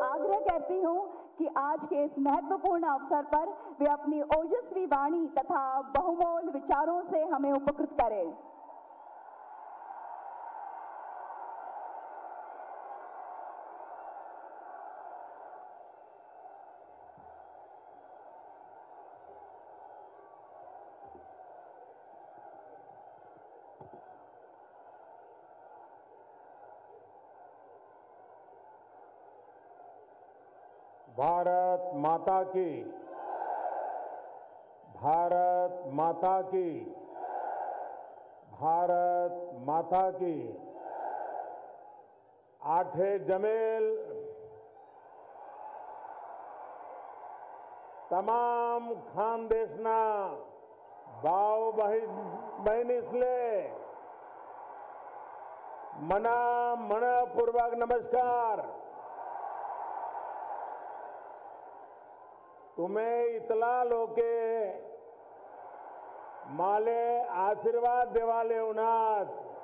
आग्रह करती हूं कि आज के इस महत्वपूर्ण अवसर पर वे अपनी ओजस्वी वाणी तथा बहुमोल विचारों से हमें उपकृत करें। भारत माता की, भारत माता की, भारत माता की। आठे जमेल તમામ ખાનદેશના ભાવ બહેનીસલે મનપૂર્વક નમસ્કાર। तुम्हें इतला लोके माले आशीर्वाद देवाले उनात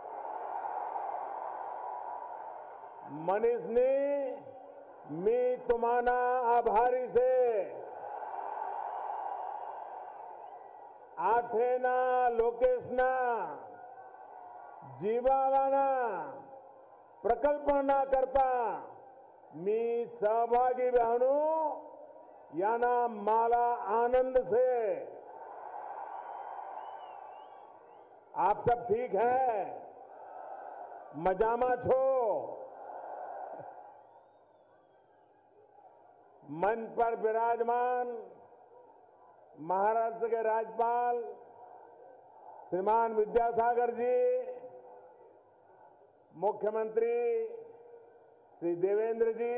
मनीषनी मी तुम्हाना आभारी से आठेना लोकेशना जीवावाना प्रकल्पना करता मी सहभागी बहनों याना माला आनंद से। आप सब ठीक है? मजामा छो? मंच पर विराजमान महाराष्ट्र के राज्यपाल श्रीमान विद्यासागर जी, मुख्यमंत्री श्री देवेंद्र जी,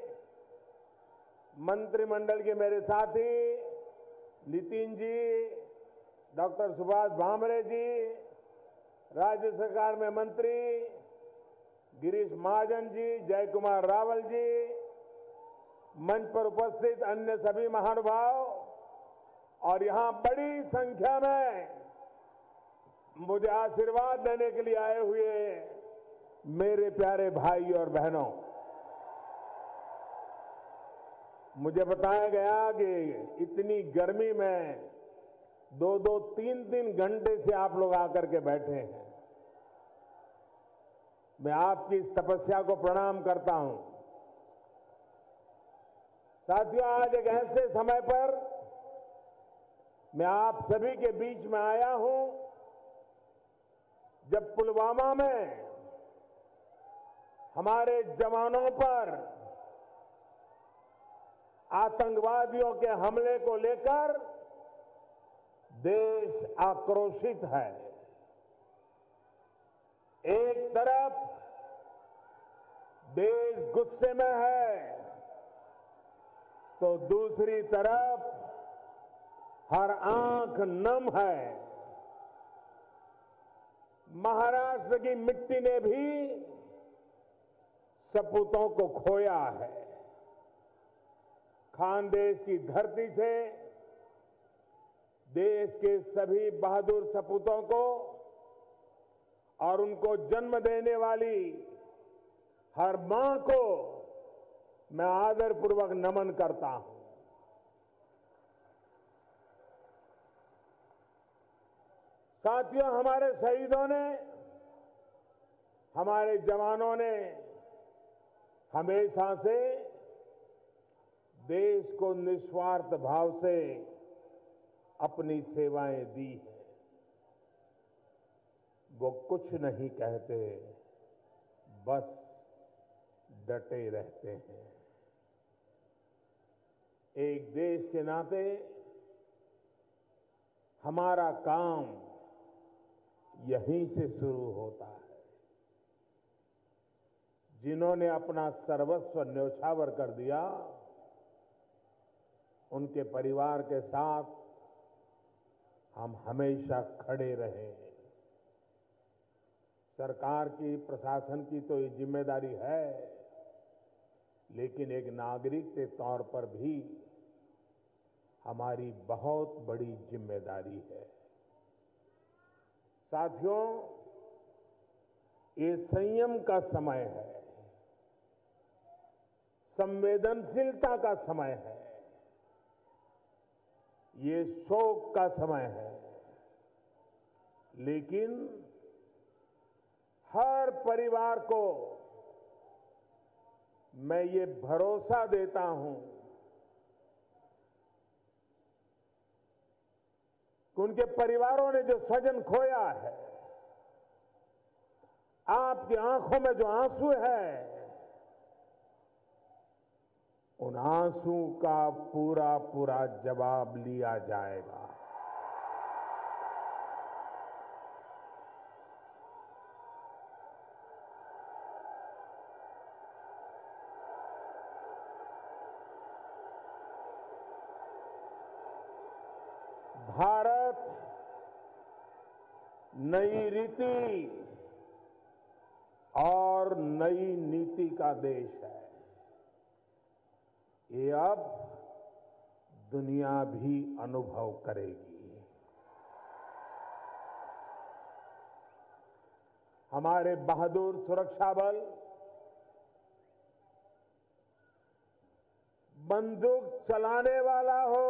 मंत्रिमंडल के मेरे साथी नितिन जी, डॉक्टर सुभाष भामरे जी, राज्य सरकार में मंत्री गिरीश महाजन जी, जय कुमार रावल जी, मंच पर उपस्थित अन्य सभी महानुभाव और यहां बड़ी संख्या में मुझे आशीर्वाद देने के लिए आए हुए मेरे प्यारे भाई और बहनों, मुझे बताया गया कि इतनी गर्मी में 2-2, 3-3 घंटे से आप लोग आकर के बैठे हैं। मैं आपकी इस तपस्या को प्रणाम करता हूं। साथियों, आज एक ऐसे समय पर मैं आप सभी के बीच में आया हूं जब पुलवामा में हमारे जवानों पर आतंकवादियों के हमले को लेकर देश आक्रोशित है। एक तरफ देश गुस्से में है तो दूसरी तरफ हर आंख नम है। महाराष्ट्र की मिट्टी ने भी सपूतों को खोया है। खानदेश की धरती से देश के सभी बहादुर सपूतों को और उनको जन्म देने वाली हर मां को मैं आदरपूर्वक नमन करता हूं। साथियों, हमारे शहीदों ने, हमारे जवानों ने हमेशा से देश को निस्वार्थ भाव से अपनी सेवाएं दी हैं। वो कुछ नहीं कहते, बस डटे रहते हैं। एक देश के नाते हमारा काम यहीं से शुरू होता है। जिन्होंने अपना सर्वस्व न्यौछावर कर दिया, उनके परिवार के साथ हम हमेशा खड़े रहे। सरकार की, प्रशासन की तो ये जिम्मेदारी है, लेकिन एक नागरिक के तौर पर भी हमारी बहुत बड़ी जिम्मेदारी है। साथियों, ये संयम का समय है। संवेदनशीलता का समय है, ये शोक का समय है, लेकिन हर परिवार को मैं ये भरोसा देता हूं कि उनके परिवारों ने जो स्वजन खोया है, आपकी आंखों में जो आंसू है, उन आंसू का पूरा पूरा जवाब लिया जाएगा। भारत नई रीति और नई नीति का देश है। ये अब दुनिया भी अनुभव करेगी। हमारे बहादुर सुरक्षा बल बंदूक चलाने वाला हो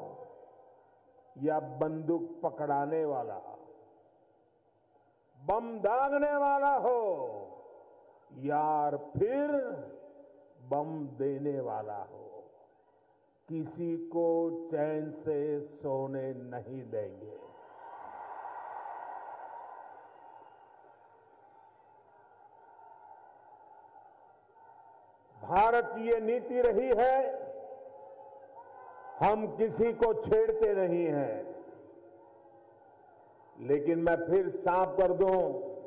या बंदूक पकड़ाने वाला, बम दागने वाला हो या फिर बम देने वाला हो, किसी को चैन से सोने नहीं देंगे। भारत की ये नीति रही है, हम किसी को छेड़ते नहीं हैं। लेकिन मैं फिर साफ कर दूं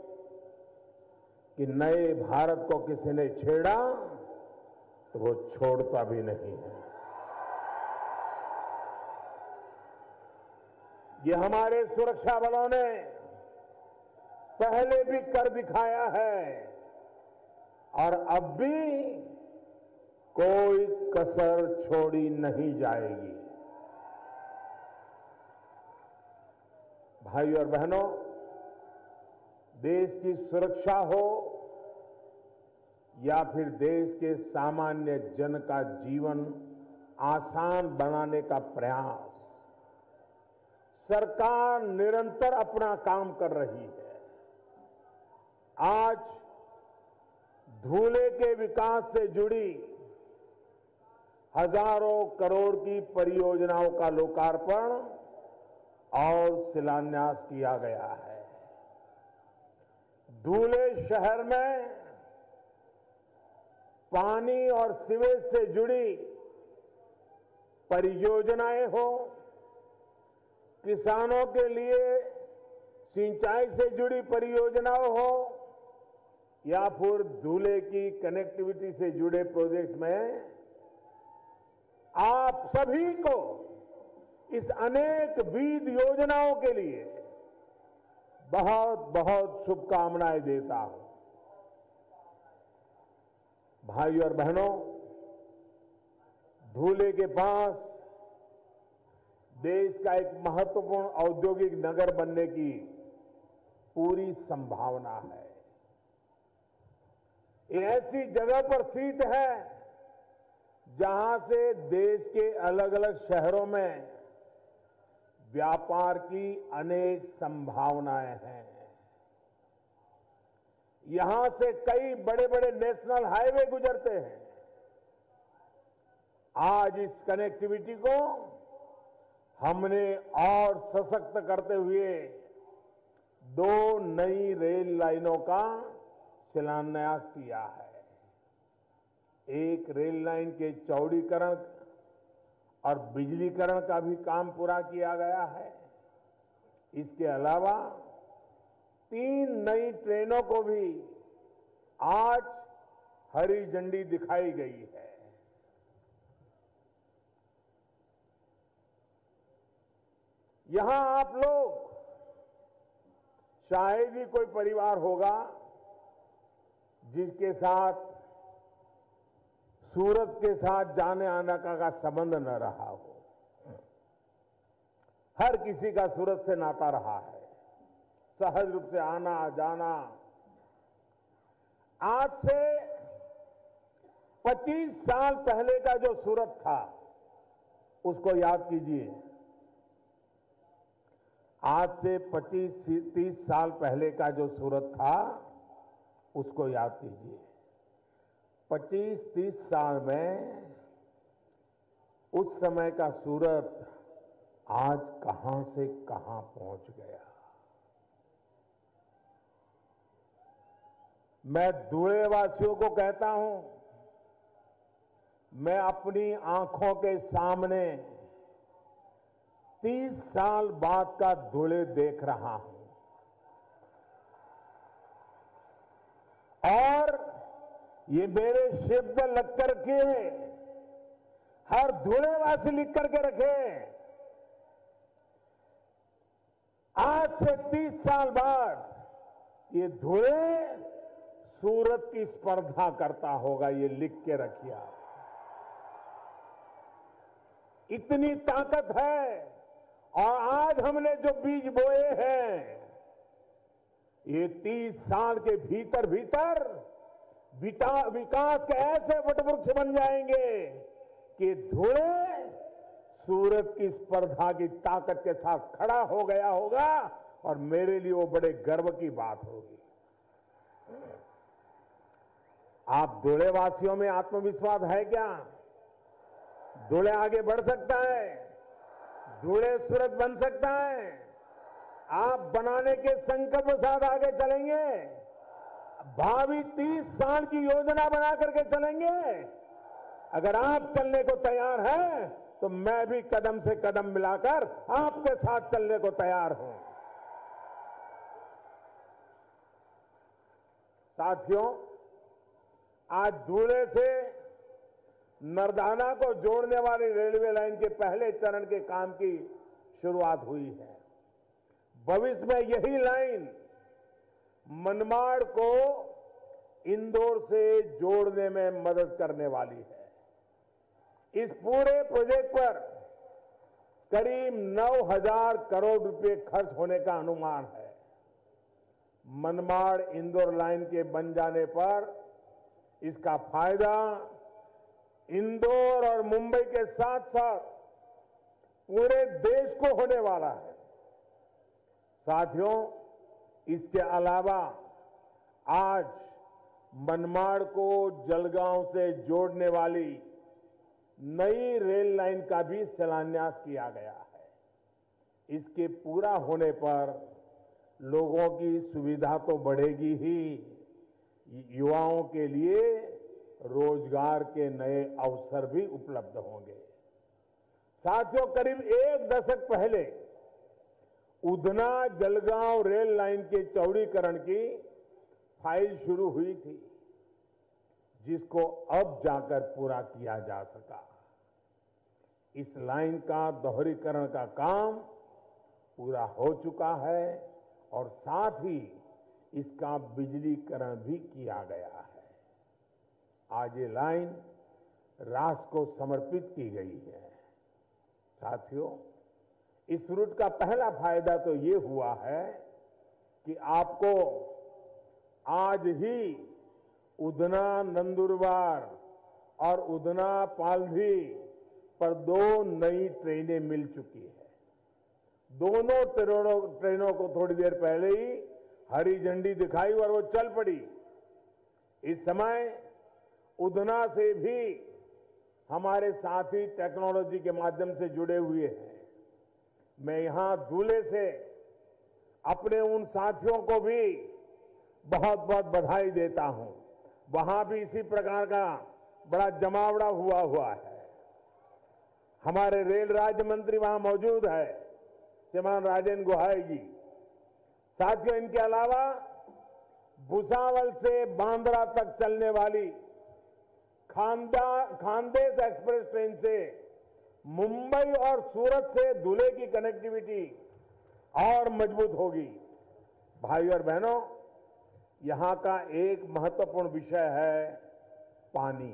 कि नए भारत को किसी ने छेड़ा तो वो छोड़ता भी नहीं है। ये हमारे सुरक्षा बलों ने पहले भी कर दिखाया है और अब भी कोई कसर छोड़ी नहीं जाएगी। भाइयों और बहनों, देश की सुरक्षा हो या फिर देश के सामान्य जन का जीवन आसान बनाने का प्रयास, सरकार निरंतर अपना काम कर रही है। आज धूले के विकास से जुड़ी हजारों करोड़ की परियोजनाओं का लोकार्पण और शिलान्यास किया गया है। धूले शहर में पानी और सीवेज से जुड़ी परियोजनाएं हो, किसानों के लिए सिंचाई से जुड़ी परियोजनाएं हो या फिर धूले की कनेक्टिविटी से जुड़े प्रोजेक्ट्स में आप सभी को इस अनेक विध योजनाओं के लिए बहुत बहुत शुभकामनाएं देता हूं। भाइयों और बहनों, धूले के पास देश का एक महत्वपूर्ण औद्योगिक नगर बनने की पूरी संभावना है। ये ऐसी जगह पर स्थित है जहां से देश के अलग अलग शहरों में व्यापार की अनेक संभावनाएं हैं। यहां से कई बड़े बड़े नेशनल हाईवे गुजरते हैं। आज इस कनेक्टिविटी को हमने और सशक्त करते हुए 2 नई रेल लाइनों का शिलान्यास किया है। एक रेल लाइन के चौड़ीकरण और बिजलीकरण का भी काम पूरा किया गया है। इसके अलावा 3 नई ट्रेनों को भी आज हरी झंडी दिखाई गई है। यहां आप लोग, शायद ही कोई परिवार होगा जिसके साथ सूरत के साथ जाने आने का संबंध न रहा हो। हर किसी का सूरत से नाता रहा है, सहज रूप से आना जाना। आज से 25 साल पहले का जो सूरत था उसको याद कीजिए। आज से 25-30 साल पहले का जो सूरत था उसको याद कीजिए। 25-30 साल में उस समय का सूरत आज कहां से कहां पहुंच गया। मैं धुले वासियों को कहता हूं, मैं अपनी आंखों के सामने 30 साल बाद का धुले देख रहा हूं और ये मेरे शब्द लग करके हर धुलेवासी लिख करके रखे। आज से 30 साल बाद ये धुले सूरत की स्पर्धा करता होगा, ये लिख के रखिए। इतनी ताकत है। और आज हमने जो बीज बोए हैं ये 30 साल के भीतर भीतर विकास के ऐसे वटवृक्ष बन जाएंगे कि धुले सूरत की स्पर्धा की ताकत के साथ खड़ा हो गया होगा और मेरे लिए वो बड़े गर्व की बात होगी। आप धुले वासियों में आत्मविश्वास है क्या? धुले आगे बढ़ सकता है? धुले सूरत बन सकता है? आप बनाने के संकल्प के साथ आगे चलेंगे? भावी 30 साल की योजना बना करके चलेंगे? अगर आप चलने को तैयार हैं तो मैं भी कदम से कदम मिलाकर आपके साथ चलने को तैयार हूं। साथियों, आज धुले से नरदाना को जोड़ने वाली रेलवे लाइन के पहले चरण के काम की शुरुआत हुई है। भविष्य में यही लाइन मनमाड़ को इंदौर से जोड़ने में मदद करने वाली है। इस पूरे प्रोजेक्ट पर करीब 9,000 करोड़ रुपए खर्च होने का अनुमान है। मनमाड़ इंदौर लाइन के बन जाने पर इसका फायदा इंदौर और मुंबई के साथ साथ पूरे देश को होने वाला है। साथियों, इसके अलावा आज मनमाड़ को जलगांव से जोड़ने वाली नई रेल लाइन का भी शिलान्यास किया गया है। इसके पूरा होने पर लोगों की सुविधा तो बढ़ेगी ही, युवाओं के लिए रोजगार के नए अवसर भी उपलब्ध होंगे। साथियों, करीब 1 दशक पहले उधना जलगांव रेल लाइन के चौड़ीकरण की फाइल शुरू हुई थी, जिसको अब जाकर पूरा किया जा सका। इस लाइन का दोहरीकरण का काम पूरा हो चुका है और साथ ही इसका बिजलीकरण भी किया गया है। आज ये लाइन राष्ट्र को समर्पित की गई है। साथियों, इस रूट का पहला फायदा तो ये हुआ है कि आपको आज ही उधना नंदुरबार और उधना पालधी पर 2 नई ट्रेनें मिल चुकी है। दोनों ट्रेनों को थोड़ी देर पहले ही हरी झंडी दिखाई और वो चल पड़ी। इस समय उधना से भी हमारे साथी टेक्नोलॉजी के माध्यम से जुड़े हुए हैं। मैं यहां धुले से अपने उन साथियों को भी बहुत बहुत बधाई देता हूं। वहां भी इसी प्रकार का बड़ा जमावड़ा हुआ है। हमारे रेल राज्य मंत्री वहां मौजूद है, श्रीमान राजेंद्र गुहाई जी। साथियों, इनके अलावा भुसावल से बांद्रा तक चलने वाली खानदेश एक्सप्रेस ट्रेन से मुंबई और सूरत से धुले की कनेक्टिविटी और मजबूत होगी। भाई और बहनों, यहां का एक महत्वपूर्ण विषय है पानी।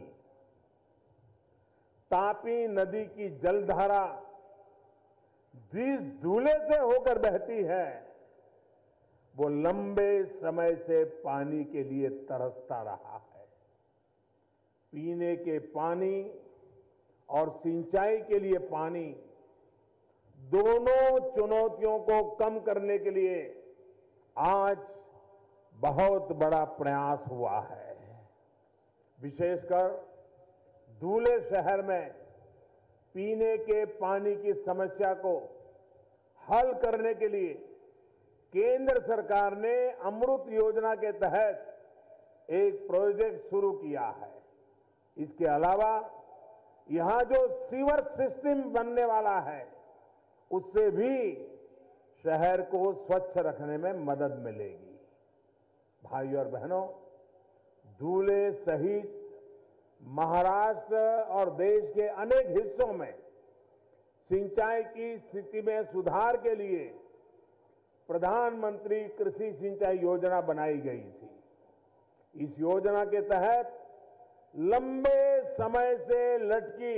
तापी नदी की जलधारा जिस धुले से होकर बहती है वो लंबे समय से पानी के लिए तरसता रहा है। पीने के पानी और सिंचाई के लिए पानी, दोनों चुनौतियों को कम करने के लिए आज बहुत बड़ा प्रयास हुआ है। विशेषकर धुले शहर में पीने के पानी की समस्या को हल करने के लिए केंद्र सरकार ने अमृत योजना के तहत एक प्रोजेक्ट शुरू किया है। इसके अलावा यहां जो सीवर सिस्टम बनने वाला है, उससे भी शहर को स्वच्छ रखने में मदद मिलेगी। भाइयों और बहनों, धुले सहित महाराष्ट्र और देश के अनेक हिस्सों में सिंचाई की स्थिति में सुधार के लिए प्रधानमंत्री कृषि सिंचाई योजना बनाई गई थी। इस योजना के तहत लंबे समय से लटकी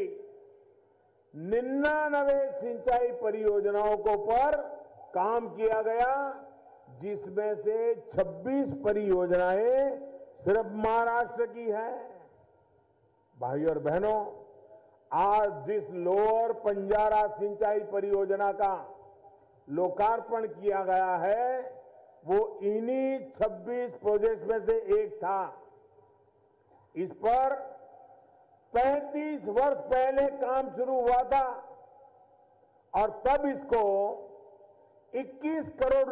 99 सिंचाई परियोजनाओं को पर काम किया गया, जिसमें से 26 परियोजनाएं सिर्फ महाराष्ट्र की है। भाइयों और बहनों, आज जिस लोअर पंजारा सिंचाई परियोजना का लोकार्पण किया गया है, वो इन्हीं 26 प्रोजेक्ट में से एक था। इस पर 35 वर्ष पहले काम शुरू हुआ था और तब इसको 21 करोड़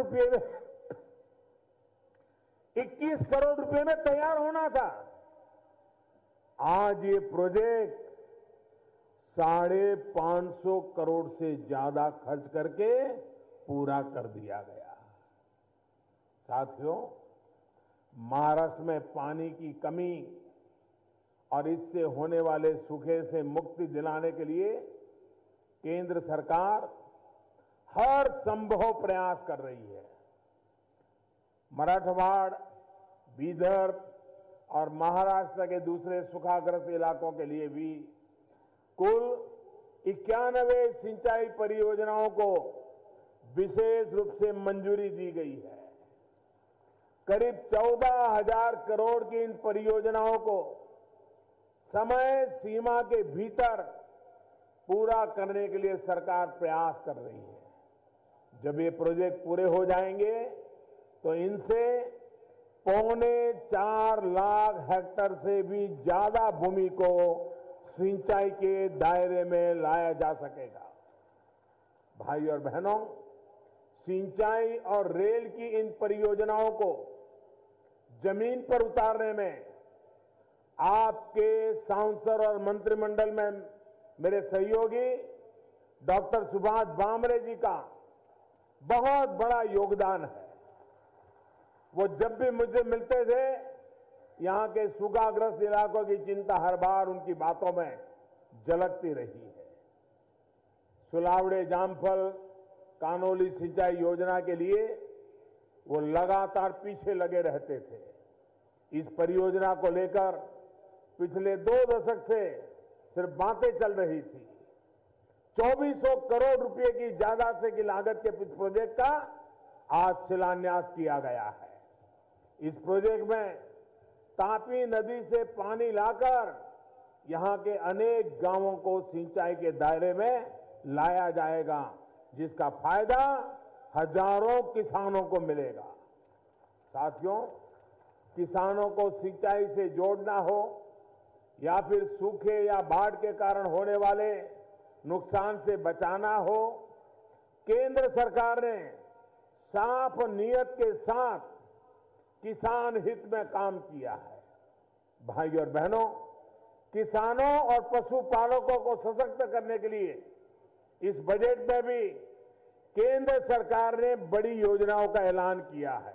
रुपए में तैयार होना था। आज ये प्रोजेक्ट 550 करोड़ से ज्यादा खर्च करके पूरा कर दिया गया। साथियों, महाराष्ट्र में पानी की कमी और इससे होने वाले सूखे से मुक्ति दिलाने के लिए केंद्र सरकार हर संभव प्रयास कर रही है। मराठवाड़, विदर्भ और महाराष्ट्र के दूसरे सूखाग्रस्त इलाकों के लिए भी कुल 91 सिंचाई परियोजनाओं को विशेष रूप से मंजूरी दी गई है। करीब 14,000 करोड़ की इन परियोजनाओं को समय सीमा के भीतर पूरा करने के लिए सरकार प्रयास कर रही है। जब ये प्रोजेक्ट पूरे हो जाएंगे तो इनसे 4.25 लाख हेक्टेयर से भी ज्यादा भूमि को सिंचाई के दायरे में लाया जा सकेगा। भाई और बहनों, सिंचाई और रेल की इन परियोजनाओं को जमीन पर उतारने में आपके सांसद और मंत्रिमंडल में मेरे सहयोगी डॉक्टर सुभाष भामरे जी का बहुत बड़ा योगदान है। वो जब भी मुझे मिलते थे, यहां के सूखाग्रस्त इलाकों की चिंता हर बार उनकी बातों में झलकती रही है। सुलावड़े जामफल कानोली सिंचाई योजना के लिए वो लगातार पीछे लगे रहते थे। इस परियोजना को लेकर पिछले 2 दशक से सिर्फ बातें चल रही थी। 2400 करोड़ रुपए की ज्यादा से की लागत के इस प्रोजेक्ट का आज शिलान्यास किया गया है। इस प्रोजेक्ट में तापी नदी से पानी लाकर यहां के अनेक गांवों को सिंचाई के दायरे में लाया जाएगा, जिसका फायदा हजारों किसानों को मिलेगा। साथियों, किसानों को सिंचाई से जोड़ना हो या फिर सूखे या बाढ़ के कारण होने वाले नुकसान से बचाना हो, केंद्र सरकार ने साफ नीयत के साथ किसान हित में काम किया है। भाई और बहनों, किसानों और पशुपालकों को सशक्त करने के लिए इस बजट में भी केंद्र सरकार ने बड़ी योजनाओं का ऐलान किया है।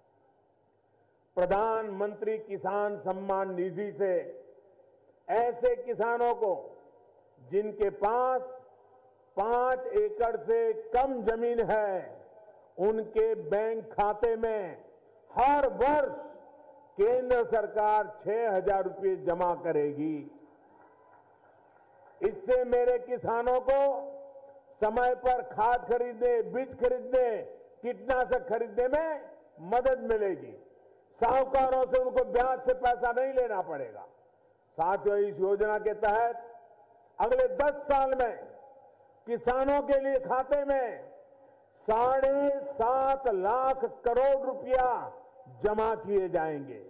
प्रधानमंत्री किसान सम्मान निधि से ऐसे किसानों को जिनके पास 5 एकड़ से कम जमीन है, उनके बैंक खाते में हर वर्ष केंद्र सरकार 6,000 रुपये जमा करेगी। इससे मेरे किसानों को समय पर खाद खरीदने, बीज खरीदने, कीटनाशक खरीदने में मदद मिलेगी। साहूकारों से उनको ब्याज से पैसा नहीं लेना पड़ेगा। साथियों, इस योजना के तहत अगले 10 साल में किसानों के लिए खाते में 7.5 लाख करोड़ रुपया जमा किए जाएंगे।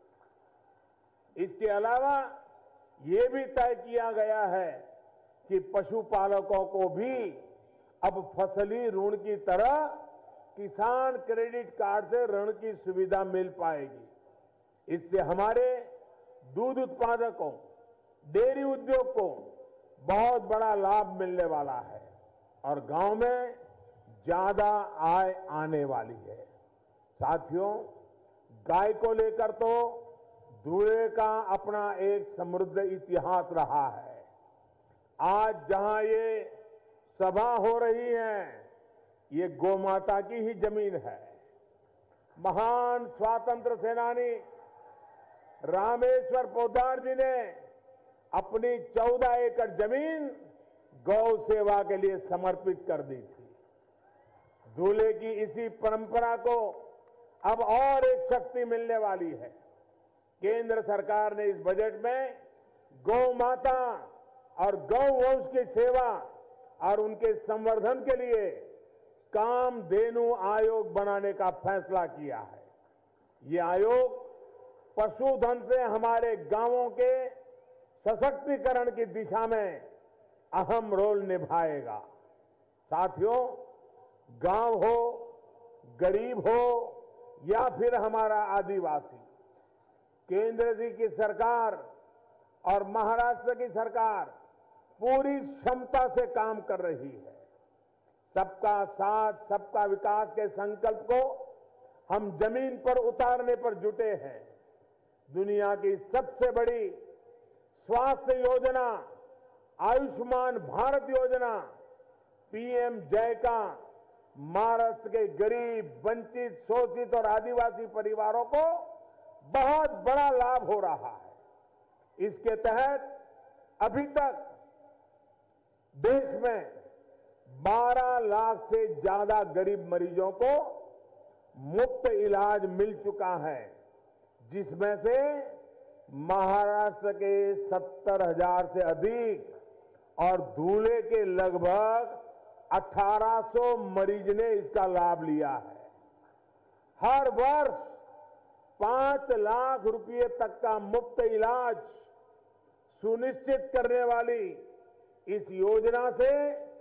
इसके अलावा ये भी तय किया गया है कि पशुपालकों को भी अब फसली ऋण की तरह किसान क्रेडिट कार्ड से ऋण की सुविधा मिल पाएगी। इससे हमारे दूध उत्पादकों, डेयरी उद्योग को बहुत बड़ा लाभ मिलने वाला है और गांव में ज्यादा आय आने वाली है। साथियों, गाय को लेकर तो दूल्हे का अपना एक समृद्ध इतिहास रहा है। आज जहां ये सभा हो रही है, ये गौ माता की ही जमीन है। महान स्वातंत्र सेनानी रामेश्वर पोद्दार जी ने अपनी 14 एकड़ जमीन गौ सेवा के लिए समर्पित कर दी थी। दूल्हे की इसी परंपरा को अब और एक शक्ति मिलने वाली है। केंद्र सरकार ने इस बजट में गौ माता और गौ वंश की सेवा और उनके संवर्धन के लिए कामधेनु आयोग बनाने का फैसला किया है। ये आयोग पशुधन से हमारे गांवों के सशक्तिकरण की दिशा में अहम रोल निभाएगा। साथियों, गांव हो, गरीब हो या फिर हमारा आदिवासी, केंद्र जी की सरकार और महाराष्ट्र की सरकार पूरी क्षमता से काम कर रही है। सबका साथ, सबका विकास के संकल्प को हम जमीन पर उतारने पर जुटे हैं। दुनिया की सबसे बड़ी स्वास्थ्य योजना आयुष्मान भारत योजना पीएम जय का महाराष्ट्र के गरीब, वंचित, शोषित और आदिवासी परिवारों को बहुत बड़ा लाभ हो रहा है। इसके तहत अभी तक देश में 12 लाख से ज्यादा गरीब मरीजों को मुफ्त इलाज मिल चुका है, जिसमें से महाराष्ट्र के 70,000 से अधिक और धुले के लगभग 1800 मरीज ने इसका लाभ लिया है। हर वर्ष 5 लाख रुपए तक का मुफ्त इलाज सुनिश्चित करने वाली इस योजना से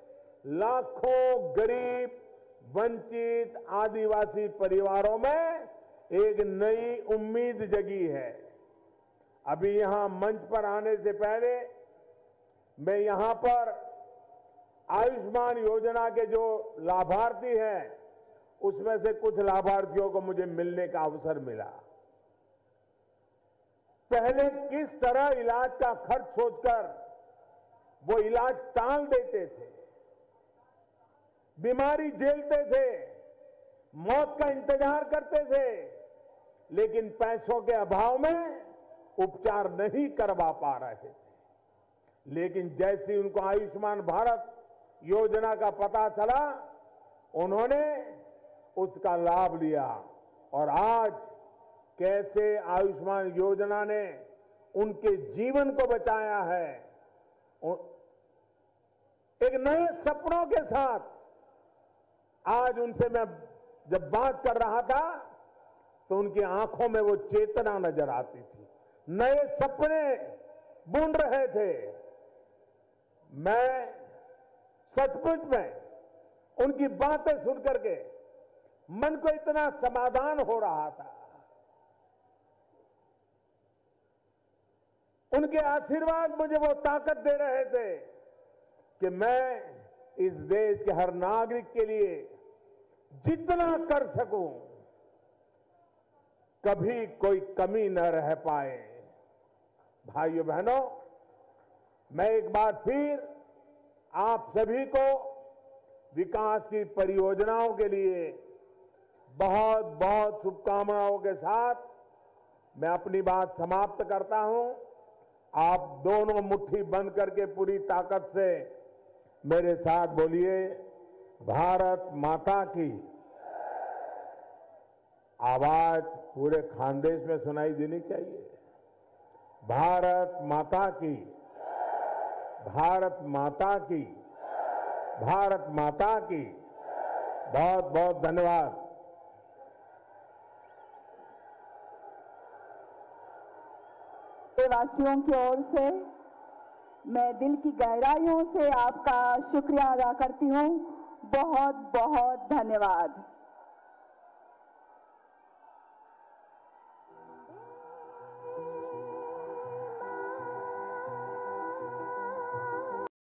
लाखों गरीब, वंचित, आदिवासी परिवारों में एक नई उम्मीद जगी है। अभी यहां मंच पर आने से पहले मैं यहां पर आयुष्मान योजना के जो लाभार्थी हैं, उसमें से कुछ लाभार्थियों को मुझे मिलने का अवसर मिला। पहले किस तरह इलाज का खर्च सोचकर वो इलाज टाल देते थे, बीमारी झेलते थे, मौत का इंतजार करते थे, लेकिन पैसों के अभाव में उपचार नहीं करवा पा रहे थे। लेकिन जैसे उनको आयुष्मान भारत योजना का पता चला, उन्होंने उसका लाभ लिया और आज कैसे आयुष्मान योजना ने उनके जीवन को बचाया है। एक नए सपनों के साथ आज उनसे मैं जब बात कर रहा था तो उनकी आंखों में वो चेतना नजर आती थी, नए सपने बुन रहे थे। मैं सचमुच में उनकी बातें सुनकर के मन को इतना समाधान हो रहा था। उनके आशीर्वाद मुझे वो ताकत दे रहे थे कि मैं इस देश के हर नागरिक के लिए जितना कर सकूं, कभी कोई कमी न रह पाए। भाइयों बहनों, मैं एक बार फिर आप सभी को विकास की परियोजनाओं के लिए बहुत बहुत शुभकामनाओं के साथ मैं अपनी बात समाप्त करता हूं। आप दोनों मुट्ठी बंद करके पूरी ताकत से मेरे साथ बोलिए, भारत माता की। आवाज पूरे खानदेश में सुनाई देनी चाहिए। भारत माता की, भारत माता की, भारत माता की। बहुत बहुत धन्यवाद। वासियों की ओर से मैं दिल की गहराइयों से आपका शुक्रिया अदा करती हूं। बहुत बहुत धन्यवाद।